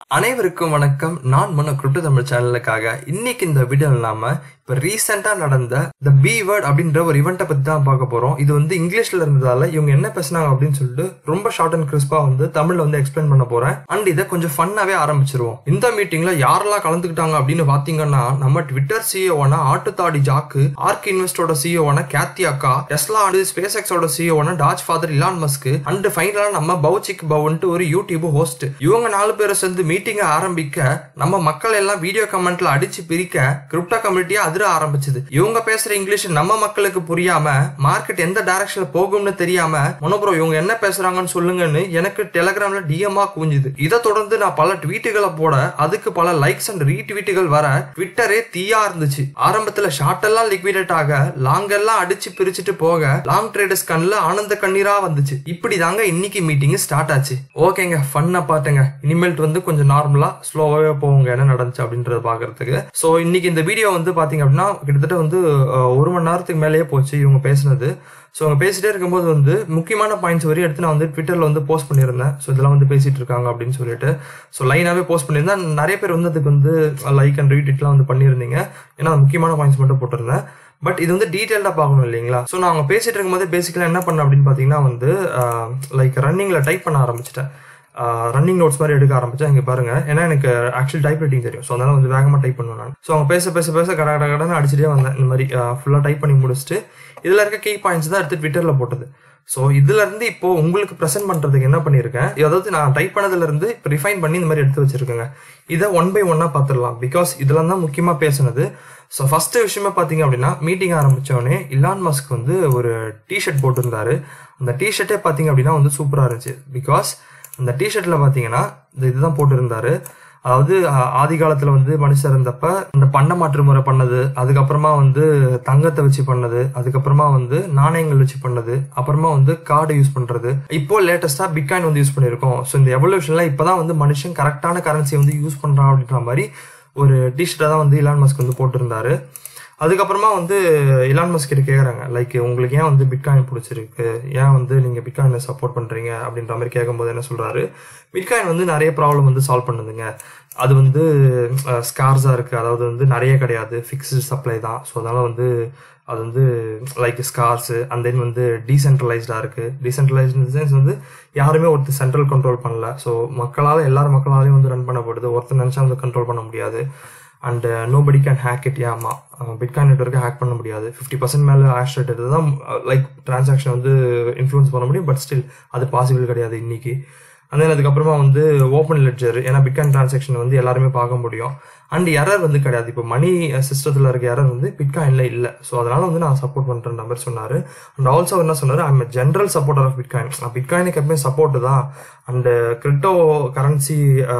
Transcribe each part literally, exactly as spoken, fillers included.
அனைவருக்கும் வணக்கம். நான் முன்ன கிரிப்டோ தமிழ் சேனலுக்காக இன்னைக்கு இந்த வீடியோவில் நாம இப்போ ரீசெண்டா நடந்த த BWord அப்படின்ற ஒரு இவெண்ட்டை பத்தி தான் பார்க்க போறோம். இது வந்து இங்கிலீஷ்ல இருந்ததால இவங்க என்ன பேசினாங்க அப்படின்னு சொல்லிட்டு ரொம்ப ஷார்ட் அண்ட் கிறிஸ்பா வந்து தமிழ்ல வந்து எக்ஸ்பிளைன் பண்ண போறேன். அண்ட் இதை கொஞ்சம் ஃபன்னாவே ஆரம்பிச்சிருவோம். இந்த மீட்டிங்ல யாரெல்லாம் கலந்துக்கிட்டாங்க அப்படின்னு பாத்தீங்கன்னா, நம்ம ட்விட்டர் சிஇஓனா ஆட்டுத்தாடி ஜாக்கு, ஆர்க் இன்வெஸ்டோட சிஇஓனா கேத்தி அக்கா, டெஸ்லா அண்ட் ஸ்பேஸ்எக்ஸோட சிஇஓனா Doge father Elon Musk, and ஃபைனலா நம்ம பவுச்சிக் பவுன்ட்டு ஒரு யூடியூப் ஹோஸ்ட். இவங்க நாலு பேரை சேர்ந்து மீட்டிங் ஆரம்பிக்க நம்ம மக்கள் எல்லாம் வீடியோ கமெண்ட்ல அடிச்சு பிரிக்க கிரிப்டோ கம்யூனிட்டியா அதிர ஆரம்பிச்சது. இவங்க பேசுற இங்கிலீஷ் நம்ம மக்களுக்கு புரியாம, மார்க்கெட் எந்த டைரக்ஷன்ல போகும்னு தெரியாம, மொனோப்ரோ இவங்க என்ன பேசுறாங்கன்னு சொல்லுங்கன்னு எனக்கு டெலிகிராம்ல டிஎம்ஆ குவிஞ்சுது. இதை தொடர்ந்து நான் பல ட்வீட்டுகளை போட அதுக்கு பல லைக்ஸ் அண்ட் ரீட்வீட்டுகள் வர ட்விட்டரே தீயா இருந்துச்சு. ஆரம்பத்துல ஷார்ட் எல்லாம் லிக்விடேட் ஆக, லாங் எல்லாம் அடிச்சு பிரிச்சுட்டு போக லாங் ட்ரேடர்ஸ் கண்ணுல ஆனந்த கண்ணீரா வந்துச்சு. இப்படிதாங்க இன்னைக்கு மீட்டிங் ஸ்டார்ட் ஆச்சு. ஓகேங்க, ஃபன்னா பாட்டுங்க. இனிமேல் வந்து கொஞ்சம் நார்மலா ஸ்லோவாவே போவோங்க என்ன நடந்துச்சு அப்படின்றத பாக்குறதுக்கு. சோ இன்னைக்கு இந்த வீடியோ வந்து பாத்தீங்க அப்படின்னா கிட்டத்தட்ட வந்து ஒரு மணி நேரத்துக்கு மேலேயே போச்சு இவங்க பேசினது. ஸோ அவங்க பேசிட்டே இருக்கும்போது வந்து முக்கியமான பாயிண்ட்ஸ் வரையும் எடுத்து நான் வந்து ட்விட்டர்ல வந்து போஸ்ட் பண்ணியிருந்தேன். ஸோ இதெல்லாம் வந்து பேசிட்டு இருக்காங்க அப்படின்னு சொல்லிட்டு ஸோ லைனாவே போஸ்ட் பண்ணியிருந்தேன். நிறைய பேர் வந்து அதுக்கு வந்து லைக் அண்ட் ரீட்வீட்லாம் வந்து பண்ணியிருந்தீங்க. ஏன்னா முக்கியமான பாயிண்ட்ஸ் மட்டும் போட்டிருந்தேன். பட் இது வந்து டீட்டெயில்டா பார்க்கணும் இல்லைங்களா? ஸோ நான் அவங்க பேசிட்டு இருக்கும்போது பேசிக்கலா என்ன பண்ணேன் அப்படின்னு பாத்தீங்கன்னா வந்து லைக் ரன்னிங்ல டைப் பண்ண ஆரம்பிச்சிட்டேன். ரன்னிங் நோட்ஸ் மாதிரி எடுக்க ஆரம்பிச்சேன். இங்கே பாருங்க, ஏன்னா எனக்கு ஆக்சுவல் டைப் ரைட்டிங் தெரியும். ஸோ அதனால வந்து வேகமாக டைப் பண்ணுவேன் நான். ஸோ அவங்க பேச பேச பேச கட கட கடன்னு அடிச்சுட்டே வந்தேன். இந்த மாதிரி ஃபுல்லாக டைப் பண்ணி முடிச்சுட்டு இதில் இருக்க கீ பாயிண்ட்ஸ் தான் எடுத்து ட்விட்டரில் போட்டது. ஸோ இதுல இருந்து இப்போ உங்களுக்கு ப்ரெசென்ட் பண்றதுக்கு என்ன பண்ணியிருக்கேன், அதாவது நான் டைப் பண்ணதுல இருந்து இப்போ ரிஃபைன் பண்ணி இந்த மாதிரி எடுத்து வச்சிருக்கேங்க. இதை ஒன் பை ஒன்னா பார்த்துடலாம். பிகாஸ் இதெல்லாம் தான் முக்கியமா பேசுனது. ஸோ ஃபர்ஸ்ட் விஷயமா பார்த்தீங்க அப்படின்னா, மீட்டிங் ஆரம்பிச்சோடனே இலான் மஸ்க் வந்து ஒரு டிஷர்ட் போட்டிருந்தாரு. அந்த டிஷர்ட்டே பார்த்தீங்க அப்படின்னா வந்து சூப்பராக இருந்துச்சு. பிகாஸ் அந்த டிஷர்ட்ல பார்த்தீங்கன்னா இந்த இதுதான் போட்டிருந்தாரு. அதாவது ஆதி காலத்துல வந்து மனுஷர் இருந்தப்ப இந்த பண்ட மாற்று முறை பண்ணது, அதுக்கப்புறமா வந்து தங்கத்தை வச்சு பண்ணது, அதுக்கப்புறமா வந்து நாணயங்கள் வச்சு பண்ணது, அப்புறமா வந்து கார்டு யூஸ் பண்றது, இப்போ லேட்டஸ்டா பிட்காயின் வந்து யூஸ் பண்ணிருக்கோம். ஸோ இந்த எவல்யூஷன்ல இப்பதான் வந்து மனுஷன் கரெக்டான கரன்சியை வந்து யூஸ் பண்றான் அப்படின்ற மாதிரி ஒரு டிஷர்ட்டை தான் வந்து இலான் மஸ்க் வந்து போட்டிருந்தாரு. அதுக்கப்புறமா வந்து இலான் மஸ்க் கிட்ட கேட்குறாங்க, லைக் உங்களுக்கு ஏன் வந்து பிட்காயின் பிடிச்சிருக்கு, ஏன் வந்து நீங்கள் பிட்காயினை சப்போர்ட் பண்ணுறீங்க அப்படின்ற மாதிரி கேட்கும்போது என்ன சொல்கிறாரு, பிட்காயின் வந்து நிறைய ப்ராப்ளம் வந்து சால்வ் பண்ணுதுங்க. அது வந்து ஸ்கார்ஸாக இருக்குது, அதாவது வந்து நிறைய கிடையாது, ஃபிக்ஸ்டு சப்ளை தான். ஸோ அதனால் வந்து அது வந்து லைக் ஸ்கார்ஸு அண்ட் தென் வந்து டீசென்ட்ரலைஸ்டாக இருக்குது. டீசென்ட்ரலைஸ்ட் இன் சென்ஸ் வந்து யாருமே ஒருத்தர் சென்ட்ரல் கண்ட்ரோல் பண்ணல. ஸோ மக்களால் எல்லாரும் மக்களாலையும் வந்து ரன் பண்ணப்படுது. ஒருத்தர் நினச்சா வந்து கண்ட்ரோல் பண்ண முடியாது. And nobody can hack it. ஏமா பிட்காயின் நெட்வொர்க்கை ஹேக் பண்ண முடியாது. ஃபிஃப்டி பர்சன்ட் மேலே ஹேஷ் ரேட் எடுத்து தான் லைக் டிரான்சாக்ஷன் வந்து இன்ஃப்ளூயன்ஸ் பண்ண முடியும். பட் ஸ்டில் அது பாசிபிள் கிடையாது இன்னைக்கு. அண்ட் தென் அதுக்கப்புறமா வந்து ஓப்பன் லெட்ஜர், ஏன்னா பிட்காயின் டிரான்சாக்ஷன் வந்து எல்லாருமே பார்க்க முடியும். அண்ட் எரர் வந்து கிடையாது. இப்போ மணி சிஸ்டத்தில் இருக்க எரர் வந்து பிட்காயின்ல இல்லை. ஸோ அதனால வந்து நான் சப்போர்ட் பண்ணுறேன் மாதிரி சொன்னார். அண்ட் ஆல்சோ என்ன சொன்னார், I am general supporter of bitcoin. பிட்காயினுக்கு எப்பவுமே சப்போர்ட் தான். அண்ட் கிரிப்டோ கரன்சி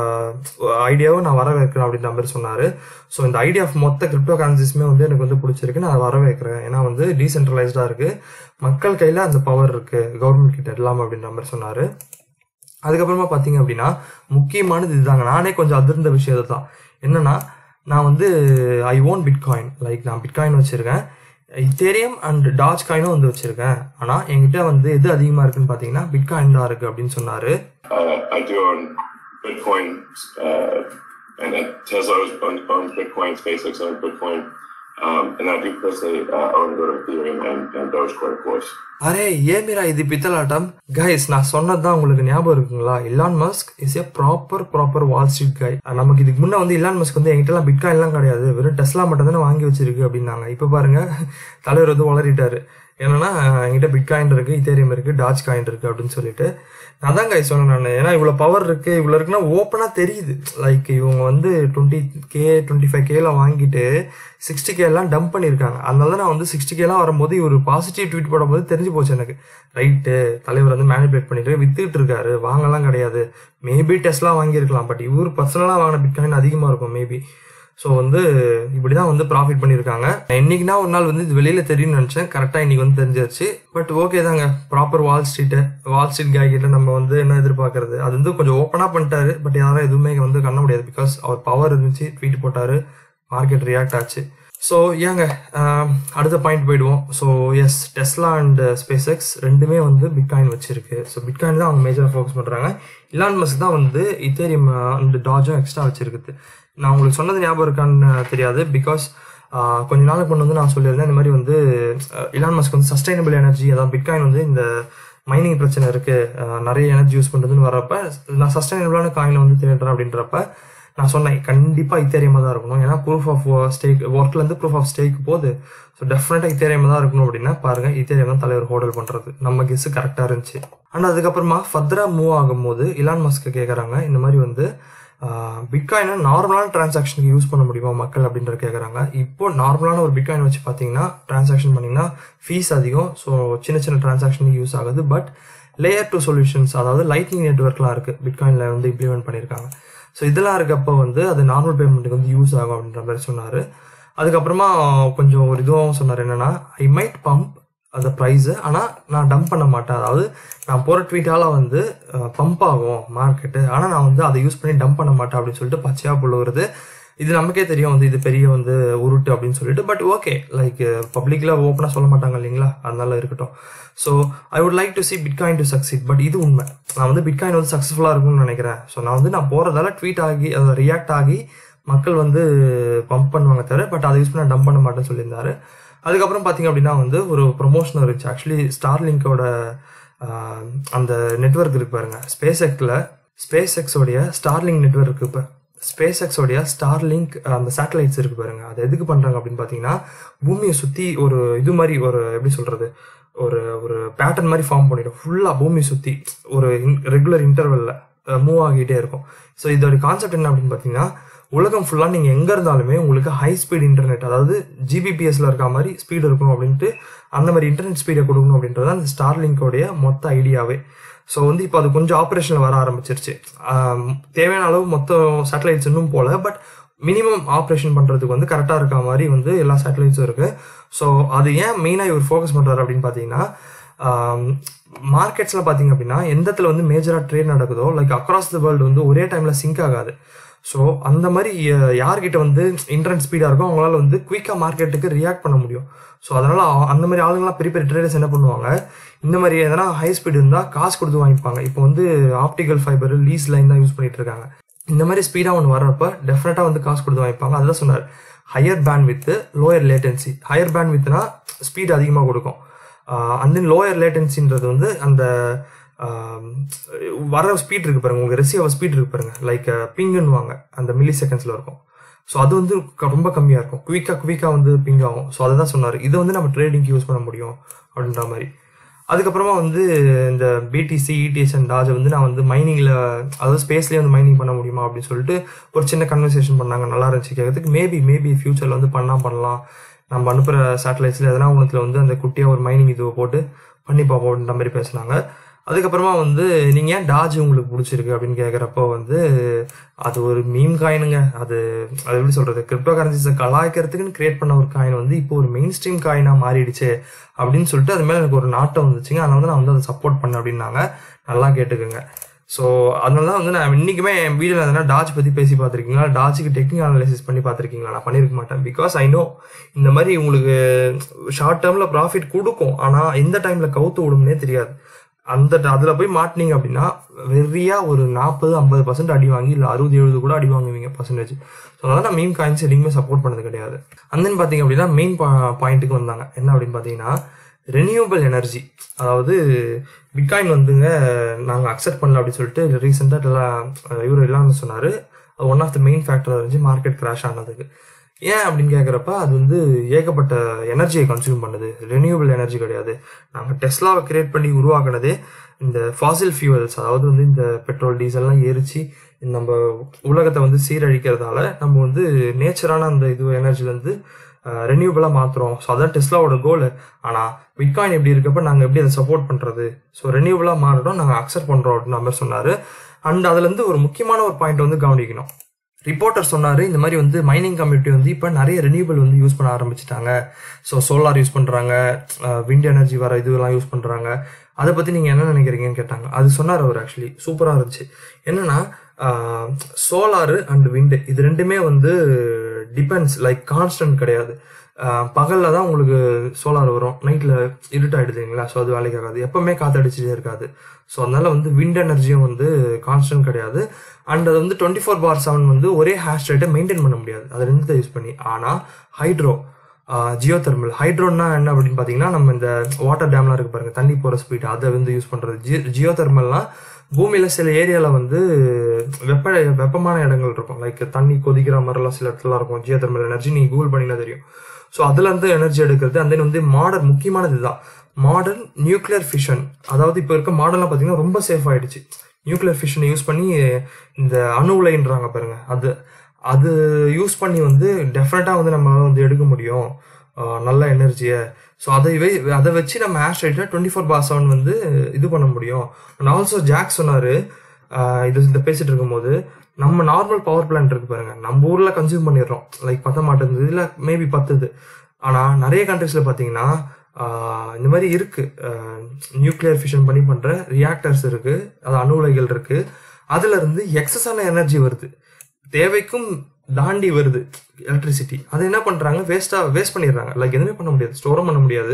ஐடியாவும் நான் வரவேற்கிறேன் அப்படின்ற மாதிரி சொன்னார். ஸோ இந்த ஐடியா ஆஃப் மொத்த கிரிப்டோ கரன்சிஸுமே வந்து எனக்கு வந்து பிடிச்சிருக்கு, நான் வரவேற்கிறேன். ஏன்னா வந்து டீசென்ட்ரலைஸ்டாக இருக்குது, மக்கள் கையில் அந்த பவர் இருக்குது, கவர்மெண்ட் கிட்ட இல்லாமல் அப்படின்ற மாதிரி சொன்னார். அதுக்கப்புறமா பார்த்தீங்க அப்படின்னா முக்கியமானது இதுதாங்க. நானே கொஞ்சம் அதிர்ந்த விஷயத்தை தான் என்னன்னா, நான் வந்து ஐ ஓன் பிட்காயின், லைக் நான் பிட்காயின் வச்சிருக்கேன், இத்தேரியம் அண்ட் டாஜ் காயினும் வந்து வச்சிருக்கேன். ஆனால் என்கிட்ட வந்து எது அதிகமாக இருக்குன்னு பார்த்தீங்கன்னா பிட்காயின் தான் இருக்கு அப்படின்னு சொன்னாரு. Bitcoin uh, and Tesla owns, owns Bitcoin, SpaceX owns Bitcoin, um, and I do personally uh, own Ethereum and, and Dogecoin, of course. அரே ஏமிரா இது பித்தலாட்டம். கைஸ், நான் சொன்னதுதான் உங்களுக்கு ஞாபகம் இருக்குங்களா? Elon Musk is a proper proper Wall Street guy. நமக்கு இதுக்கு முன்னே வந்து இலான் மஸ்க் வந்து என்கிட்ட எல்லாம் பிட்காயின் எல்லாம் கிடையாது, வெறும் டெஸ்லா மட்டும் தானே வாங்கி வச்சிருக்கு அப்படின்னாங்க. இப்போ பாருங்க, தலைவர் வந்து வளரிட்டாரு. என்னன்னா என்கிட்ட பிட்காயின் இருக்கு, இத்தேரியம் இருக்கு, டாஜ் காயின் இருக்கு அப்படின்னு சொல்லிட்டு. அதான் கை சொன்னேன் நான். ஏன்னா இவ்வளோ பவர் இருக்கு, இவ்வளோ இருக்குன்னா ஓப்பனாக தெரியுது. லைக் இவங்க வந்து டுவெண்ட்டி கே டுவெண்ட்டி ஃபைவ் கேல வாங்கிட்டு சிக்ஸ்டி கே எல்லாம் டம்ப் பண்ணியிருக்காங்க. அதனால தான் நான் வந்து சிக்ஸ்டி கேலாம் வரும்போது இவர் பாசிட்டிவ் ட்வீட் போடும்போது தெரிஞ்சு போச்சு எனக்கு. ரைட்டு, தலைவர் வந்து மேனிபுலேட் பண்ணிட்டு வித்துக்கிட்டு இருக்காரு, வாங்கலாம் கிடையாது. மேபி டெஸ்லாம் வாங்கியிருக்கலாம், பட் இவர் பர்சனலாக வாங்கின பிட்காயின் அதிகமாக இருக்கும் மேபி. ஸோ வந்து இப்படிதான் வந்து ப்ராஃபிட் பண்ணியிருக்காங்க. இன்னைக்குனா ஒரு நாள் வந்து இது வெளியில தெரியும்னு நினைச்சேன், கரெக்டாக இன்னைக்கு வந்து தெரிஞ்சிருச்சு. பட் ஓகே தாங்க, proper wall street wall street guy கிட்ட நம்ம வந்து என்ன எதிர்பார்க்கறது. அது வந்து கொஞ்சம் ஓப்பனாக பண்ணிட்டாரு, பட் யாரும் எதுவுமே வந்து பண்ண முடியாது. பிகாஸ் அவர் பவர் இருந்துச்சு, ட்வீட் போட்டாரு, மார்க்கெட் ரியாக்ட் ஆச்சு. ஸோ ஏங்க அடுத்த பாயிண்ட் போயிடுவோம். So yes, Tesla and SpaceX ரெண்டுமே வந்து பிட்காயின் வச்சிருக்கு. ஸோ பிட்காயின் தான் அவங்க மேஜராக ஃபோக்கஸ் பண்ணுறாங்க. இலான் மஸ்க் தான் வந்து இத்தேரியம் அண்ட் டாஜும் எக்ஸ்ட்ரா வச்சிருக்குது. நான் உங்களுக்கு சொன்னது ஞாபகம் இருக்கான்னு தெரியாது. பிகாஸ் கொஞ்ச நாளுக்கு முன்னே வந்து நான் சொல்லியிருந்தேன் இந்த மாதிரி வந்து இலான் மஸ்க் வந்து சஸ்டைனபிள் எனர்ஜி, அதாவது பிட்காயின் வந்து இந்த மைனிங் பிரச்சனை இருக்குது, நிறைய எனர்ஜி யூஸ் பண்ணுறதுன்னு வரப்ப நான் சஸ்டைனபிளான காயினை வந்து தேடுறேன் அப்படின்றப்ப நான் சொன்னேன் கண்டிப்பாக இத்தேரியமாக தான் இருக்கணும். ஏன்னா ப்ரூஃப் ஆஃப் ஸ்டேக் ஒர்க்லேருந்து ப்ரூஃப் ஆஃப் ஸ்டேக் போகுது. ஸோ டெஃபினட்டாக இத்தேரியமாக தான் இருக்கணும் அப்படின்னா பாருங்கள், இத்தேரியம் தான் தலைவர் ஹோல்ட் பண்ணுறது. நம்ம கெஸ்ஸு கரெக்டாக இருந்துச்சு. ஆனால் அதுக்கப்புறமா ஃபர்தராக மூவ் ஆகும்போது இலான் மஸ்க்கு கேட்குறாங்க இந்த மாதிரி வந்து பிட்காயினை நார்மலான டிரான்சாக்ஷனுக்கு யூஸ் பண்ண முடியுமா மக்கள் அப்படின்ற கேட்குறாங்க. இப்போ நார்மலான ஒரு பிட்காயின் வச்சு பார்த்தீங்கன்னா டிரான்சாக்ஷன் பண்ணிங்கன்னா ஃபீஸ் அதிகம். ஸோ சின்ன சின்ன டிரான்சாக்ஷனுக்கு யூஸ் ஆகுது. பட் லேயர் டூ சொல்யூஷன்ஸ், அதாவது லைட்னிங் நெட்ஒர்க்லாம் இருக்குது பிட்காயினில் வந்து இம்ப்ளிமெண்ட் பண்ணியிருக்காங்க. ஸோ இதெல்லாம் இருக்கப்போ வந்து அது நார்மல் பேமெண்ட்டுக்கு வந்து யூஸ் ஆகும் அப்படின்ற மாதிரி சொன்னார். அதுக்கப்புறமா கொஞ்சம் ஒரு இதுவும் சொன்னார், என்னென்னா ஐ மைட் பம்ப் அந்த ப்ரைஸு, ஆனால் நான் டம்ப் பண்ண மாட்டேன். அதாவது நான் போகிற ட்வீட்டால் வந்து பம்ப் ஆகும் மார்க்கெட்டு, ஆனால் நான் வந்து அதை யூஸ் பண்ணி டம்ப் பண்ண மாட்டேன் அப்படின்னு சொல்லிட்டு பச்சையாக புள்ள வருது. இது நமக்கே தெரியும் வந்து இது பெரிய வந்து உருட்டு அப்படின்னு சொல்லிட்டு. பட் ஓகே, லைக் பப்ளிக்கில் ஓப்பனாக சொல்ல மாட்டாங்க இல்லைங்களா, அதனால இருக்கட்டும். So I would like to see bitcoin to succeed. But இது உண்மை, நான் வந்து பிட்காயின் வந்து சக்ஸஸ்ஃபுல்லாக இருக்கும்னு நினைக்கிறேன். ஸோ நான் வந்து நான் போகிறதால ட்வீட் ஆகி அதை ரியாக்ட் ஆகி மக்கள் வந்து பம்ப் பண்ணுவாங்க தவிர, பட் அதை யூஸ் பண்ண டம்ப் பண்ண மாட்டேன்னு சொல்லியிருந்தாரு. அதுக்கப்புறம் பார்த்தீங்க அப்படின்னா வந்து ஒரு ப்ரொமோஷன் இருந்துச்சு. ஆக்சுவலி ஸ்டார்லிங்கோட அந்த நெட்வொர்க் இருக்கு பாருங்க, ஸ்பேஸ் எக்ஸில் ஸ்பேஸ் எக்ஸோடைய ஸ்டார்லிங்க் நெட்வொர்க் இருக்கு. இப்போ ஸ்பேஸ் எக்ஸோடைய ஸ்டார்லிங்க் அந்த சேட்டலைட்ஸ் இருக்கு பாருங்க, அதை எதுக்கு பண்ணுறாங்க அப்படின்னு பார்த்தீங்கன்னா பூமியை சுற்றி ஒரு இது மாதிரி ஒரு எப்படி சொல்கிறது ஒரு ஒரு பேட்டர்ன் மாதிரி ஃபார்ம் பண்ணிடும். ஃபுல்லாக பூமியை சுற்றி ஒரு ரெகுலர் இன்டர்வெல்ல மூவ் ஆகிட்டே இருக்கும். ஸோ இதோட கான்செப்ட் என்ன அப்படின்னு பார்த்தீங்கன்னா உலகம் ஃபுல்லாக நீங்கள் எங்கே இருந்தாலுமே உங்களுக்கு ஹை ஸ்பீட் இன்டர்நெட், அதாவது ஜிபிபிஎஸ்ல இருக்க மாதிரி ஸ்பீடு இருக்கணும் அப்படின்ட்டு அந்த மாதிரி இன்டர்நெட் ஸ்பீடை கொடுக்கணும் அப்படின்றது அந்த ஸ்டார்லிங்கோடைய மொத்த ஐடியாவே. ஸோ வந்து இப்போ அது கொஞ்சம் ஆப்ரேஷனில் வர ஆரம்பிச்சிருச்சு. தேவையான அளவு மொத்த சேட்டலைட்ஸ் இன்னும் போல, பட் மினிமம் ஆப்ரேஷன் பண்ணுறதுக்கு வந்து கரெக்டாக இருக்க மாதிரி வந்து எல்லா சேட்டலைட்ஸும் இருக்குது. ஸோ அது ஏன் மெயினாக இவர் ஃபோக்கஸ் பண்ணுறாரு அப்படின்னு பார்த்தீங்கன்னா மார்க்கெட்ஸில் பார்த்தீங்க அப்படின்னா எந்த இடத்துல வந்து மேஜராக ட்ரேட் நடக்குதோ லைக் அக்ராஸ் த வேர்ல்டு வந்து ஒரே டைமில் சிங்க் ஆகாது. ஸோ அந்த மாதிரி யார்கிட்ட வந்து இன்டர்நெட் ஸ்பீடாக இருக்கோ அவங்களால வந்து குயிக்காக மார்க்கெட்டுக்கு ரியாக்ட் பண்ண முடியும். ஸோ அதனால் அந்த மாதிரி ஆளுங்களாம் பெரிய பெரிய ட்ரேடர்ஸ் என்ன பண்ணுவாங்க, இந்த மாதிரி எதனா ஹை ஸ்பீடு இருந்தால் காசு கொடுத்து வாங்கிப்பாங்க. இப்போ வந்து ஆப்டிக்கல் ஃபைபர் லீஸ் லைன் தான் யூஸ் பண்ணிட்டு இருக்காங்க. இந்த மாதிரி ஸ்பீடாக ஒன்று வரப்ப டெஃபினட்டாக வந்து காசு கொடுத்து வாங்கிப்பாங்க. அதுதான் சொன்னார், higher band width lower latency. Higher band வித்னா ஸ்பீட் அதிகமாக கொடுக்கும். அண்ட் தென் லோயர் லேட்டன்சின்றது வந்து அந்த வர ஸ்பீட் இருக்கு பாருங்க, உங்களுக்கு ரிசீவர் ஸ்பீட் இருக்கு பாருங்க, லைக் பிங்குன்னு வாங்க அந்த மில்லி செகண்ட்ஸில் இருக்கும். ஸோ அது வந்து ரொம்ப கம்மியாக இருக்கும், குவிக்காக குவிக்காக வந்து பிங் ஆகும். ஸோ அதை தான் சொன்னார், இதை வந்து நம்ம ட்ரேடிங்க்கு யூஸ் பண்ண முடியும் அப்படின்ற மாதிரி. அதுக்கப்புறமா வந்து இந்த பிடிசி இடிஎஸ் அண்ட் டாஜை வந்து நான் வந்து மைனிங்கில், அதாவது ஸ்பேஸ்லேயே வந்து மைனிங் பண்ண முடியுமா அப்படின்னு சொல்லிட்டு ஒரு சின்ன கன்வர்சேஷன் பண்ணாங்க. நல்லா இருந்துச்சு கேட்கறதுக்கு. மேபி மேபி ஃபியூச்சரில் வந்து பண்ணால் பண்ணலாம், நம்ம அனுப்புகிற சேட்டலைட்ஸில் எதனா ஒன்றுத்தில் வந்து அந்த குட்டியாக ஒரு மைனிங் இதுவை போட்டு பண்ணி பார்ப்போம் அப்படின்ற மாதிரி பேசினாங்க. அதுக்கப்புறமா வந்து நீங்கள் ஏன் டாஜ் உங்களுக்கு பிடிச்சிருக்கு அப்படின்னு கேட்குறப்போ வந்து அது ஒரு மீம் காயினுங்க. அது அது எப்படி சொல்கிறது, கிரிப்டோ கரன்சிஸை கலாய்க்கிறதுக்குன்னு கிரியேட் பண்ண ஒரு காயின் வந்து இப்போ ஒரு மெயின் ஸ்ட்ரீம் காயினாக மாறிடுச்சு அப்படின்னு சொல்லிட்டு அது மேலே எனக்கு ஒரு நாட்டம் வந்துச்சுங்க. அதனால தான் நான் வந்து அதை சப்போர்ட் பண்ணேன் அப்படின்னாங்க. நல்லா கேட்டுக்குங்க. ஸோ அதனால தான் வந்து நான் இன்றைக்குமே என் வீடியோவில் எதனா டாஜ் பற்றி பேசி பார்த்துருக்கீங்களா, டாஜுக்கு டெக்னிக்கல் அனாலிசிஸ் பண்ணி பார்த்துருக்கீங்களா? நான் பண்ணியிருக்க மாட்டேன். பிகாஸ் ஐ நோ இந்த மாதிரி உங்களுக்கு ஷார்ட் டேர்மில் ப்ராஃபிட் கொடுக்கும், ஆனால் எந்த டைமில் கவுத்து விடும்னே தெரியாது. அந்த அதில் போய் மாட்டினீங்க அப்படின்னா வெறியாக ஒரு நாற்பது ஐம்பது பர்சன்ட் அடி வாங்கி, இல்லை அறுபது எழுபது கூட அடி வாங்குவீங்க பர்சன்டேஜ். ஸோ அதனால் நான் மெயின் காயின்ஸ் எதுவுமே சப்போர்ட் பண்ணது கிடையாது. அண்ட் தென் பார்த்தீங்க அப்படின்னா மெயின் பாயிண்ட்டுக்கு வந்தாங்க. என்ன அப்படின்னு பார்த்தீங்கன்னா ரெனியூவபிள் எனர்ஜி. அதாவது பிட்காயின் வந்துங்க நாங்கள் அக்செப்ட் பண்ணல அப்படின்னு சொல்லிட்டு ரீசெண்டாக எல்லாம் இவர் எல்லாம் சொன்னார். அது one of the main factor இருந்துச்சு மார்க்கெட் கிராஷ் ஆனதுக்கு. ஏன் அப்படின்னு கேட்குறப்ப அது வந்து ஏகப்பட்ட எனர்ஜியை கன்சியூம் பண்ணுது, ரெனியூவபிள் எனர்ஜி கிடையாது. நாங்கள் டெஸ்லாவை கிரியேட் பண்ணி உருவாக்குனதே இந்த ஃபாசில் ஃபியூவல்ஸ், அதாவது வந்து இந்த பெட்ரோல் டீசல்லாம் எரிச்சு நம்ம உலகத்தை வந்து சீரழிக்கிறதால நம்ம வந்து நேச்சரான அந்த இது எனர்ஜிலேருந்து ரெனியூவபிளாக மாற்றுறோம். ஸோ அதான் டெஸ்லாவோட கோல். ஆனால் பிட்காயின் எப்படி இருக்கப்போ நாங்கள் எப்படி அதை சப்போர்ட் பண்ணுறது, ஸோ ரெனியூவபிளாக மாறட்டும் நாங்கள் அக்செப்ட் பண்ணுறோம் அப்படின்னு நம்ம சொன்னார். அண்ட் அதுலேருந்து ஒரு முக்கியமான ஒரு பாயிண்ட் வந்து கவனிக்கணும். ரிப்போர்ட்டர் சொன்னார், இந்த மாதிரி வந்து மைனிங் கம்யூனிட்டி வந்து இப்போ நிறைய ரெனியூவபிள் வந்து யூஸ் பண்ண ஆரம்பிச்சிட்டாங்க. ஸோ சோலார் யூஸ் பண்ணுறாங்க, விண்ட் எனர்ஜி வர இதுவெல்லாம் யூஸ் பண்ணுறாங்க. அதை பற்றி நீங்கள் என்ன நினைக்கிறீங்கன்னு கேட்டாங்க. அது சொன்னார் அவர். ஆக்சுவலி சூப்பராக இருந்துச்சு. என்னென்னா சோலாரு அண்ட் விண்டு இது ரெண்டுமே வந்து டிபெண்ட்ஸ், லைக் கான்ஸ்டன்ட் கிடையாது. பகலில் தான் உங்களுக்கு சோலார் வரும், நைட்டில் இருட்டாயிடுதுங்களா, ஸோ அது வேலைக்கு ஆகாது, எப்பவுமே காற்றடிச்சிட்டே இருக்காது. ஸோ அதனால வந்து விண்ட் எனர்ஜியும் வந்து கான்ஸ்டன்ட் கிடையாது. அண்ட் அது வந்து டுவெண்ட்டி ஃபோர் பார் செவன் வந்து ஒரே ஹேஷ் ரேட்டை மெயின்டைன் பண்ண முடியாது அது ரெண்டு யூஸ் பண்ணி. ஆனால் ஹைட்ரோ ஜியோ தெர்மல், ஹைட்ரோன்னா என்ன அப்படின்னு பார்த்தீங்கன்னா நம்ம இந்த வாட்டர் டேம்லாம் இருக்கு பாருங்க, தண்ணி போகிற ஸ்பீட், அதை வந்து யூஸ் பண்ணுறது. ஜி ஜியோ தெர்மல்னா பூமியில் சில ஏரியாவில் வந்து வெப்ப வெப்பமான இடங்கள் இருக்கும், லைக் தண்ணி கொதிக்கிற மாதிரிலாம் சில இடத்துலாம் இருக்கும். ஜியோ தெர்மல் எனர்ஜி நீங்கள் கூகுள் பண்ணினா தெரியும். ஸோ அதுலேருந்து எனர்ஜி எடுக்கிறது. அந்த வந்து மாடர்ன் முக்கியமானது இதுதான், மாடர்ன் நியூக்ளியர் ஃபிஷன். அதாவது இப்போ இருக்க மாடர்லாம் பார்த்தீங்கன்னா ரொம்ப சேஃப் ஆகிடுச்சு. நியூக்ளியர் ஃபிஷனை யூஸ் பண்ணி இந்த அணு உலைன்றாங்க பாருங்க, அது அது யூஸ் பண்ணி வந்து டெஃபினட்டாக வந்து நம்ம வந்து எடுக்க முடியும் நல்ல எனர்ஜியை. ஸோ அதை வை அதை வச்சு நம்ம ஹேஷ் ரேட்டை டுவெண்ட்டி ஃபோர் பார் செவன் வந்து இது பண்ண முடியும். அண்ட் ஆல்சோ ஜாக் சொன்னார் இது இந்த பேசிட்டு இருக்கும்போது, நம்ம நார்மல் பவர் பிளான்ட் இருக்கு பாருங்க, நம்ம ஊரில் கன்சியூம் பண்ணிடுறோம், லைக் பத்த மாட்டேங்குது, இல்லை மேபி பத்துது. ஆனால் நிறைய கண்ட்ரீஸில் பார்த்தீங்கன்னா இந்த மாதிரி இருக்குது, நியூக்ளியர் ஃபிஷன் பண்ணி பண்ணுற ரியாக்டர்ஸ் இருக்குது, அது அணு உலைகள் இருக்குது, அதுலேருந்து எக்ஸஸான எனர்ஜி வருது, தேவைக்கும் தாண்டி வருது எலக்ட்ரிசிட்டி. அது என்ன பண்ணுறாங்க, வேஸ்ட்டாக வேஸ்ட் பண்ணிடுறாங்க, லைக் எதுவுமே பண்ண முடியாது, ஸ்டோரும் பண்ண முடியாது,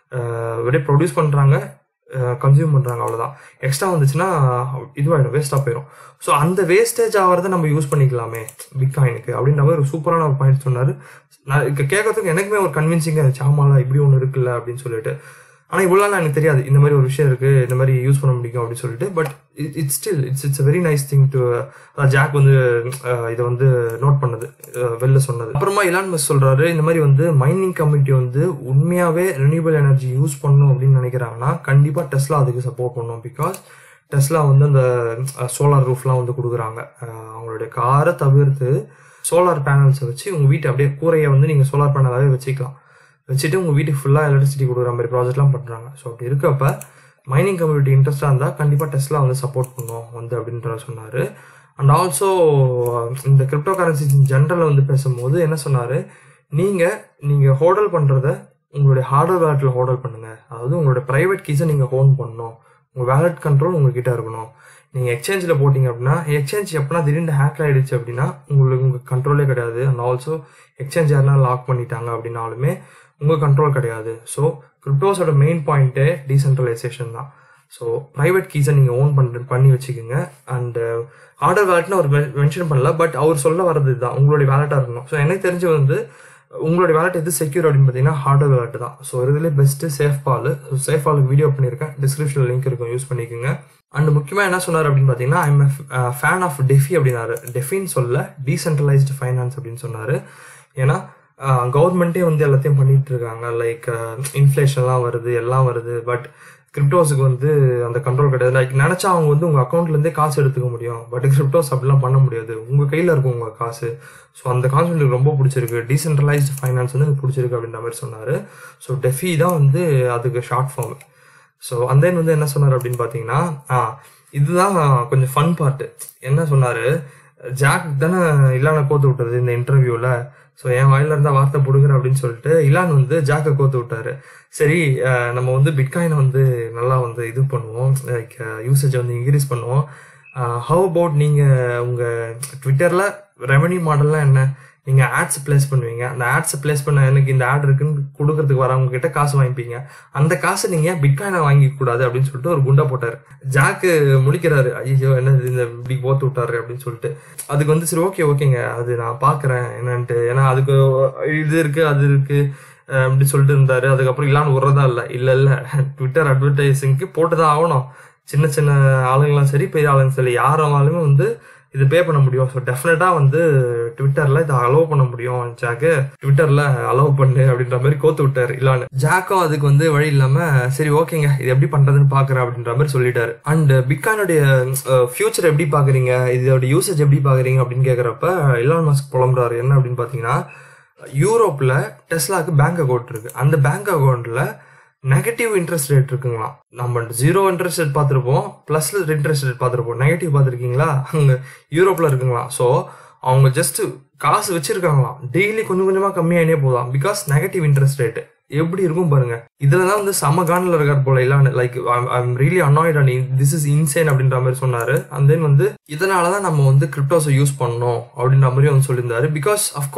வெளியே ப்ரொடியூஸ் பண்ணுறாங்க, கன்சியூம் பண்ணுறாங்க, அவ்வளோதான். எக்ஸ்ட்ரா வந்துச்சுன்னா இதுவாகிடும், வேஸ்ட்டாக போயிடும். ஸோ அந்த வேஸ்டேஜ் ஆகிறத நம்ம யூஸ் பண்ணிக்கலாமே பிட்காயினுக்கு அப்படின்ற மாதிரி ஒரு சூப்பரான ஒரு பாயிண்ட் சொன்னார். நான் கேட்கறதுக்கு எனக்குமே ஒரு கன்வின்சிங்காக இருந்துச்சு, ஆமாம் இப்படி ஒன்று இருக்குல்ல அப்படின்னு சொல்லிட்டு. ஆனால் இவ்வளோ எனக்கு தெரியாது இந்த மாதிரி ஒரு விஷயம் இருக்குது, இந்த மாதிரி யூஸ் பண்ண முடியும் அப்படின்னு சொல்லிட்டு. But it's still it's it's very nice thing to Jack வந்து இதை வந்து நோட் பண்ணது, வெளில சொன்னது. அப்புறமா எலான் மஸ்க் சொல்கிறாரு, இந்த மாதிரி வந்து மைனிங் கம்யூனிட்டி வந்து உண்மையாகவே ரெனியூபிள் எனர்ஜி யூஸ் பண்ணணும் அப்படின்னு நினைக்கிறாங்கன்னா கண்டிப்பாக டெஸ்லா அதுக்கு சப்போர்ட் பண்ணணும். பிகாஸ் டெஸ்லா வந்து அந்த சோலார் ரூஃப்லாம் வந்து கொடுக்குறாங்க. அவங்களுடைய காரை தவிர்த்து சோலார் பேனல்ஸை வச்சு உங்கள் வீட்டை அப்படியே கூரையை வந்து நீங்கள் சோலார் பேனலாகவே வச்சுக்கலாம், வச்சுட்டு உங்கள் வீட்டுக்கு ஃபுல்லாக எலக்ட்ரிசிட்டி கொடுக்குற மாதிரி ப்ராஜெக்ட்லாம் பண்ணுறாங்க. ஸோ அப்படி இருக்கப்ப மைனிங் கம்யூனிட்டி இன்ட்ரெஸ்ட்டாக இருந்தால் கண்டிப்பாக டெஸ்லா வந்து சப்போர்ட் பண்ணும் வந்து அப்படின்ற சொன்னார். அண்ட் ஆல்சோ இந்த கிரிப்டோ கரன்சிஸ் ஜென்ரலில் வந்து பேசும்போது என்ன சொன்னார், நீங்கள் நீங்கள் ஹோல்டல் பண்ணுறத உங்களுடைய ஹார்ட்வேர் வேலட்டில் ஹோல்டல் பண்ணுங்கள், அதாவது உங்களுடைய ப்ரைவேட் கீஸை நீங்கள் ஹோல்ட் பண்ணணும், உங்கள் வேலட் கண்ட்ரோல் உங்கள்கிட்ட இருக்கணும். நீங்கள் எக்ஸ்சேஞ்சில் போட்டிங்க அப்படின்னா, எக்ஸ்சேஞ்ச் எப்படின்னா திடீர்னு ஹேக் ஆகிடுச்சு அப்படின்னா உங்களுக்கு உங்கள் கண்ட்ரோலே கிடையாது. அண்ட் ஆல்சோ எக்ஸ்சேஞ்ச் யாருனா லாக் பண்ணிட்டாங்க அப்படின்னாலுமே உங்கள் கண்ட்ரோல் கிடையாது. ஸோ கிரிப்டோஸோட மெயின் பாயிண்ட்டே டீசென்ட்ரலைசேஷன் தான். ஸோ ப்ரைவேட் கீஸை நீங்கள் ஓன் பண்ண பண்ணி வச்சுக்கோங்க. அண்டு ஹார்ட்வேர் வேலட்னு அவர் மென்ஷன் பண்ணல, பட் அவர் சொல்ல வர்றது தான் உங்களுடைய வேலட்டாக இருக்கணும். ஸோ எனக்கு தெரிஞ்சு வந்து உங்களுடைய வேலட் எது செக்யூர் அப்படின்னு பார்த்தீங்கன்னா ஹார்ட்வேர் வேலட் தான். ஸோ இதுலேயே best SafePal. So safe பாலுக்கு வீடியோ பண்ணியிருக்கேன், டிஸ்கிரிப்ஷனில் லிங்க் இருக்கும், யூஸ் பண்ணிக்கோங்க. அண்ட் முக்கியமாக என்ன சொன்னார் அப்படின்னு பார்த்தீங்கன்னா, I am fan of DeFi அப்படின்னாரு. டெஃபின்னு சொல்ல டீசென்ட்ரலைஸ்டு ஃபைனான்ஸ் அப்படின்னு சொன்னார். ஏன்னா கவர்மெண்ட்டே வந்து எல்லாத்தையும் பண்ணிட்டு இருக்காங்க, லைக் இன்ஃப்ளேஷன்லாம் வருது, எல்லாம் வருது. பட் கிரிப்டோஸுக்கு வந்து அந்த கண்ட்ரோல் கிடையாது. லைக் நினச்சா அவங்க வந்து உங்கள் அக்கௌண்ட்லேருந்தே காசு எடுத்துக்க முடியும், பட் கிரிப்டோஸ் அப்படிலாம் பண்ண முடியாது, உங்கள் கையில் இருக்கும் உங்கள் காசு. ஸோ அந்த கான்செப்ட் எனக்கு ரொம்ப பிடிச்சிருக்கு, டீசென்ட்ரலைஸ்டு ஃபைனான்ஸ் வந்து எனக்கு பிடிச்சிருக்கு அப்படின்ற மாதிரி சொன்னார். ஸோ டெஃபி தான் வந்து அதுக்கு ஷார்ட் ஃபார்ம். ஸோ அந்த தென் வந்து என்ன சொன்னார் அப்படின்னு பார்த்தீங்கன்னா, ஆ இதுதான் கொஞ்சம் ஃபன் பார்ட்டு. என்ன சொன்னார், ஜாக் தானே இலானை கோத்து விட்டது இந்த இன்டர்வியூவில். ஸோ என் வாயில இருந்தால் வார்த்தை பிடுங்குறேன் அப்படின்னு சொல்லிட்டு இலான் வந்து ஜாக்கை கோத்து விட்டாரு. சரி நம்ம வந்து பிட்காயினை வந்து நல்லா வந்து இது பண்ணுவோம், லைக் யூசேஜை வந்து இன்க்ரீஸ் பண்ணுவோம். ஹவ் அபவுட் நீங்கள் உங்கள் ட்விட்டரில் ரெவன்யூ மாடல்லாம் என்ன, நீங்கள் ஆட்ஸ் பிளேஸ் பண்ணுவீங்க, அந்த ஆட்ஸை பிளேஸ் பண்ண எனக்கு இந்த ஆட் இருக்குன்னு கொடுக்கறதுக்கு வரவங்க கிட்ட காசு வாங்கிப்பீங்க, அந்த காசை நீங்கள் பிட்காயினை வாங்கிக்க கூடாது அப்படின்னு சொல்லிட்டு ஒரு குண்டா போட்டார். ஜாக்கு முடிக்கிறாரு, ஐயோ என்ன இந்த இப்படி போத்து விட்டாரு அப்படின்னு சொல்லிட்டு. அதுக்கு வந்து சரி ஓகே ஓகேங்க அது நான் பார்க்குறேன் என்னன்ட்டு, ஏன்னா அதுக்கு இது இருக்குது அது இருக்குது அப்படி சொல்லிட்டு இருந்தாரு. அதுக்கப்புறம் இல்லான்னு விட்றதா இல்லை இல்லை இல்லை ட்விட்டர் அட்வர்டைஸிங்க்கு போட்டு தான் ஆகணும். சின்ன சின்ன ஆளுங்களாம் சரி பெரிய ஆளுங்க சரி யாராலுமே வந்து இது பே பண்ண முடியும். ஸோ டெஃபினட்டாக வந்து ட்விட்டரில் இதை அலோவ் பண்ண முடியும், ஜாக்கு ட்விட்டரில் அலோவ் பண்ணு அப்படின்ற மாதிரி கோத்து விட்டார் இல்லான்னு. ஜாக்கும் அதுக்கு வந்து வழி இல்லாமல் சரி ஓகேங்க இது எப்படி பண்ணுறதுன்னு பார்க்குறேன் அப்படின்ற மாதிரி சொல்லிட்டாரு. அண்ட் பிட்காயினுடைய ஃபியூச்சர் எப்படி பார்க்குறீங்க, இதோட யூசேஜ் எப்படி பார்க்குறீங்க அப்படின்னு கேட்குறப்ப எலான் மஸ்க் புலம்புறாரு. என்ன அப்படின்னு பார்த்தீங்கன்னா, யூரோப்பில் டெஸ்லாக்கு பேங்க் அக்கௌண்ட் இருக்குது, அந்த பேங்க் அக்கௌண்ட்டில் நெகட்டிவ் இன்ட்ரெஸ்ட் ரேட் இருக்குங்களா. நம்ம ஜீரோ இன்ட்ரெஸ்ட் ரேட் பார்த்துருப்போம், ப்ளஸ் இன்ட்ரெஸ்ட் ரேட் பார்த்துருப்போம், நெகட்டிவ் பார்த்துருக்கீங்களா அங்கே யூரோப்பில் இருக்குங்களா. ஸோ அவங்க ஜஸ்ட் காசு வச்சிருக்காங்களாம், டெய்லி கொஞ்சம் கொஞ்சமாக கம்மியாகினே போகலாம், பிகாஸ் நெகட்டிவ் இன்ட்ரெஸ்ட் ரேட்டு எப்படி இருக்கும் பாருங்க. இதில் தான் வந்து சம கானில் இருக்கார் போல இல்லான்னு, like I am really annoyed and this is insane அப்படின்ற மாதிரி சொன்னார். அண்ட் தென் வந்து இதனால தான் நம்ம வந்து கிரிப்டோஸை யூஸ் பண்ணணும் அப்படின்ற மாதிரி வந்து சொல்லியிருந்தாரு. பிகாஸ் அஃப்கோர்ஸ்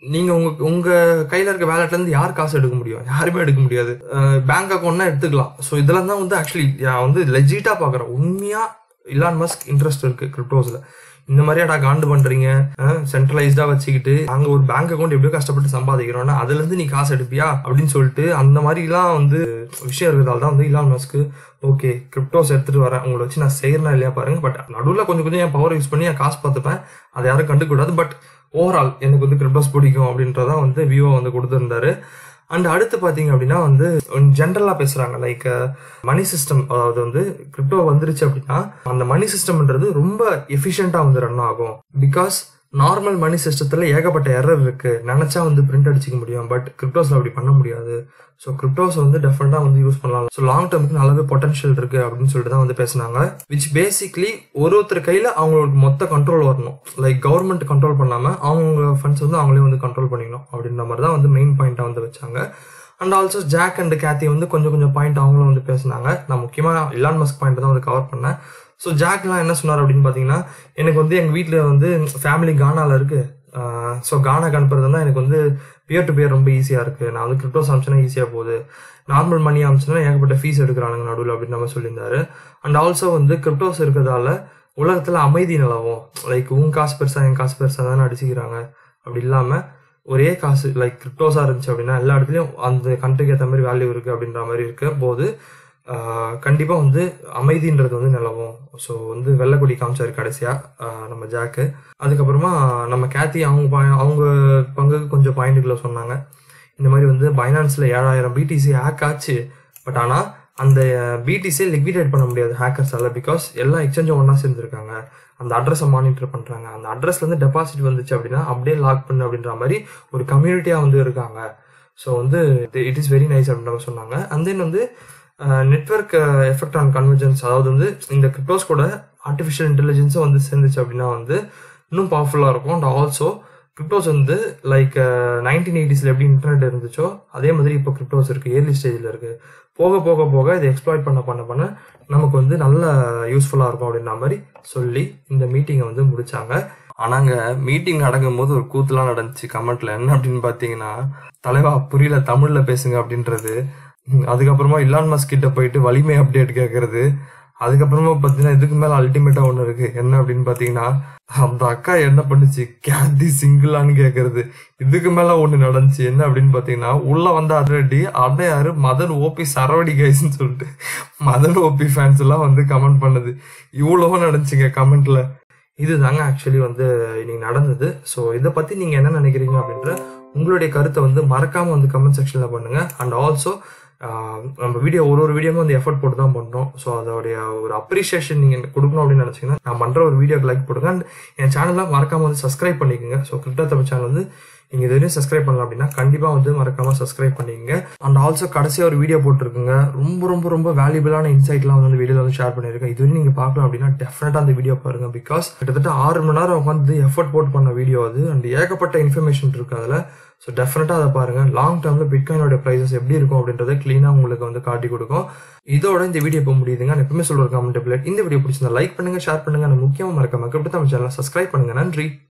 நீங்க உங்க உங்க கையில இருக்க வேலட்ல இருந்து யார் காசு எடுக்க முடியும்? யாருமே எடுக்க முடியாது. பேங்க் அக்கௌண்ட்னா எடுத்துக்கலாம். ஸோ இதெல்லாம் தான் வந்து ஆக்சுவலி நான் வந்து லெஜிட்டா பாக்குறேன். உண்மையா இலான் மஸ்க் இன்ட்ரெஸ்ட் இருக்கு கிரிப்டோஸ்ல. இந்த மாதிரியாடா காண்டு பண்றீங்க, சென்ட்ரலைஸ்டா வச்சுக்கிட்டு நாங்க ஒரு பேங்க் அக்கௌண்ட் எப்படியோ கஷ்டப்பட்டு சம்பாதிக்கிறோம்னா அதுல இருந்து நீ காசு எடுப்பியா அப்படின்னு சொல்லிட்டு அந்த மாதிரி எல்லாம் வந்து விஷயம் இருக்கிறதால தான் வந்து இலான் மஸ்க்கு ஓகே கிரிப்டோஸ் எடுத்துட்டு வரேன், உங்களை வச்சு நான் செய்யறேன்னா இல்லையா பாருங்க. பட் நடுவில் கொஞ்சம் கொஞ்சம் என் பவர் யூஸ் பண்ணி என் காசு பார்த்துப்பேன், அதை யாரும் கண்டுக்கூடாது. பட் ஓவரால் எனக்கு வந்து கிரிப்டோஸ் பிடிக்கும் அப்படின்றதா வந்து விவோ வந்து கொடுத்துருந்தாரு. அண்ட் அடுத்து பார்த்தீங்க அப்படின்னா வந்து ஜென்ரலாக பேசுகிறாங்க லைக் மணி சிஸ்டம். அதாவது வந்து கிரிப்டோ வந்துருச்சு அப்படின்னா அந்த மணி சிஸ்டம்ன்றது ரொம்ப எஃபிஷியண்டாக வந்து ரன் ஆகும். பிகாஸ் நார்மல் மணி சிஸ்டத்தில் ஏகப்பட்ட எரர் இருக்கு, நினச்சா வந்து பிரிண்ட் அடிச்சிக்க முடியும். பட் கிரிப்டோஸில் அப்படி பண்ண முடியாது. ஸோ கிரிப்டோஸ் வந்து டெஃபினட்டாக வந்து யூஸ் பண்ணலாம். ஸோ லாங் டேர்முக்கு நல்லாவே பொட்டன்ஷியல் இருக்கு அப்படின்னு சொல்லிட்டு தான் வந்து பேசினாங்க. விச் பேசிக்லி ஒரு ஒருத்தர் கையில் அவங்களுக்கு மொத்த கண்ட்ரோல் வரணும். லைக் கவர்மெண்ட் கண்ட்ரோல் பண்ணாமல் அவங்க ஃபண்ட்ஸ் வந்து அவங்களே வந்து கண்ட்ரோல் பண்ணிக்கணும் அப்படின்ற மாதிரி தான் வந்து மெயின் பாயிண்டாக வந்து வச்சாங்க. And also Jack and Cathie வந்து கொஞ்சம் கொஞ்சம் பாயிண்ட் அவங்களும் வந்து பேசினாங்க. நான் முக்கியமாக இலான் மஸ்க் பாயிண்ட் தான் வந்து கவர் பண்ணேன். ஸோ ஜாக்லாம் என்ன சொன்னார் அப்படின்னு பார்த்தீங்கன்னா, எனக்கு வந்து எங்கள் வீட்டில் வந்து ஃபேமிலி கானாவில் இருக்குது. ஸோ கானாக்கு அனுப்புறது தான் எனக்கு வந்து பியர் டு பியர் ரொம்ப ஈஸியாக இருக்குது. நான் வந்து கிரிப்டோஸ் அனுப்பிச்சுன்னா ஈஸியாக போகுது, நார்மல் மணி அனுப்பிச்சுன்னா ஏகப்பட்ட ஃபீஸ் எடுக்கிறானுங்க நடுவில் அப்படின்னு நம்ம சொல்லியிருந்தாரு. அண்ட் ஆல்சோ வந்து கிரிப்டோஸ் இருக்கிறதால உலகத்தில் அமைதி நிலவும். லைக் உன் காசு பெருசாக என் காசு பெருசாக தானே அடிச்சுக்கிறாங்க. அப்படி இல்லாமல் ஒரே காசு லைக் கிரிப்டோஸாக இருந்துச்சு அப்படின்னா எல்லா இடத்துலையும் அந்த கண்ட்ரிக்கு ஏற்ற மாதிரி வேல்யூ இருக்குது அப்படின்ற மாதிரி இருக்க போது கண்டிப்பாக வந்து அமைதின்றது வந்து நிலவும். ஸோ வந்து வெள்ளைக்கொடி காமிச்சாரு கடைசியாக நம்ம ஜாக்கு. அதுக்கப்புறமா நம்ம கேத்தி அவங்க அவங்க பங்குக்கு கொஞ்சம் பாயிண்ட்டுகளை சொன்னாங்க. இந்த மாதிரி வந்து பைனான்ஸில் ஏழாயிரம் பிடிசி ஹேக் ஆச்சு. பட் ஆனால் அந்த பிடிசியை லிக்விடேட் பண்ண முடியாது ஹேக்கர்ஸால். பிகாஸ் எல்லா எக்ஸ்சேஞ்சும் ஒன்றா சேர்ந்துருக்காங்க, அந்த அட்ரஸை மானிட்டர் பண்ணுறாங்க. அந்த அட்ரஸ்லேருந்து டெபாசிட் வந்துச்சு அப்படின்னா அப்படியே லாக் பண்ணு அப்படின்ற மாதிரி ஒரு கம்யூனிட்டியாக வந்து இருக்காங்க. ஸோ வந்து இட் இஸ் வெரி நைஸ் அப்படின்ற சொன்னாங்க. அண்ட் தென் வந்து நெட்வொர்க் எஃபெக்ட் ஆன் கன்வர்ஜென்ஸ், அதாவது வந்து இந்த கிரிப்டோஸ் கூட ஆர்டிஃபிஷியல் இன்டெலிஜென்ஸும் வந்து சேர்ந்துச்சு அப்படின்னா வந்து இன்னும் பவர்ஃபுல்லாக இருக்கும். அண்ட் ஆல்சோ கிரிப்டோஸ் வந்து லைக் நைன்டீன் எயிட்டிஸில் எப்படி இன்டர்நெட் இருந்துச்சோ அதே மாதிரி இப்போ கிரிப்டோஸ் இருக்குது, ஏர்லி ஸ்டேஜில் இருக்குது. போக போக போக இதை எக்ஸ்ப்ளாய்ட் பண்ண பண்ண பண்ண நமக்கு வந்து நல்ல யூஸ்ஃபுல்லாக இருக்கும் அப்படின்ற மாதிரி சொல்லி இந்த மீட்டிங்கை வந்து முடிச்சாங்க. ஆனாங்க மீட்டிங் நடக்கும் போது ஒரு கூத்துலாம் நடந்துச்சு கமெண்ட்ல. என்ன அப்படின்னு பார்த்தீங்கன்னா, தலைவா புரியல தமிழில் பேசுங்க அப்படின்றது. அதுக்கப்புறமா இலான் மஸ்க் கிட்ட போயிட்டு வலிமை அப்டேட் கேட்கறது. அதுக்கப்புறமா பார்த்தீங்கன்னா இதுக்கு மேலே அல்டிமேட்டாக ஒன்று இருக்கு. என்ன அப்படின்னு பார்த்தீங்கன்னா, அந்த அக்கா என்ன பண்ணுச்சு, கேத்தி சிங்கிளான்னு கேட்கறது. இதுக்கு மேலே ஒன்று நடந்துச்சு. என்ன அப்படின்னு பார்த்தீங்கன்னா, உள்ள வந்த அதிரடி அடையாறு மதன் ஓபி சரவடி கைஸ்ன்னு சொல்லிட்டு மதன் ஓபி ஃபேன்ஸ் எல்லாம் வந்து கமெண்ட் பண்ணுது. இவ்வளவோ நடந்துச்சுங்க கமெண்ட்ல. இது தாங்க ஆக்சுவலி வந்து இன்னைக்கு நடந்தது. ஸோ இதை பற்றி நீங்கள் என்ன நினைக்கிறீங்க அப்படின்ற உங்களுடைய கருத்தை வந்து மறக்காமல் வந்து கமெண்ட் செக்ஷனில் பண்ணுங்கள். அண்ட் ஆல்சோ நம்ம வீடியோ ஒரு ஒரு வீடியோவும் வந்து எஃபர்ட் போட்டு தான் பண்ணுறோம். ஸோ அதோடைய ஒரு அப்ரிஷியேஷன் நீங்கள் கொடுக்கணும் அப்படின்னு நினச்சிங்கன்னா நான் பண்ணுற ஒரு வீடியோக்கு லைக் போடுங்க. அண்ட் என் சேனலில் மறக்காமல் வந்து சப்ஸ்கிரைப் பண்ணிக்கோங்க. ஸோ கிரிப்டோ தமிழ் சேனல் வந்து நீங்கள் இது வரையும் சப்ஸ்கிரைப் பண்ணலாம் அப்படின்னா கண்டிப்பாக வந்து மறக்காமல் சப்ஸ்கிரைப் பண்ணிக்கங்க. அண்ட் ஆல்சோ கடைசியாக ஒரு வீடியோ போட்டிருக்குங்க, ரொம்ப ரொம்ப ரொம்ப வேல்யூபிளான இன்சைட்லாம் வந்து வீடியோவில் வந்து ஷேர் பண்ணியிருக்கேன். இது வரையும் நீங்கள் பார்க்கலாம் அப்படின்னா டெஃபினட்டாக அந்த வீடியோ பாருங்கள். பிகாஸ் கிட்டத்தட்ட ஆறு மணி நேரம் உட்காந்து எஃபர்ட் போட்டு பண்ண வீடியோ அது. அண்ட் ஏகப்பட்ட இன்ஃபர்மேஷன் இருக்குது அதில். ஸோ டெஃபினட்டாக அதை பாருங்கள். லாங் டேர்மில் பிட்காயினோட ப்ரைஸஸ் எப்படி இருக்கும் அப்படின்றத க்ளீனாக உங்களுக்கு வந்து காட்டி கொடுக்கும். இதோட இந்த வீடியோ இப்போ முடியுதுங்க. நான் எப்பவுமே சொல்கிற கமெண்ட் பிளேட் இந்த வீடியோ பிடிச்சிருந்தா லைக் பண்ணுங்கள், ஷேர் பண்ணுங்கள். நான் முக்கியமாக மறக்காம கிரிப்டோ தமிழ் சேனலை சப்ஸ்கிரைப் பண்ணுங்கள். நன்றி.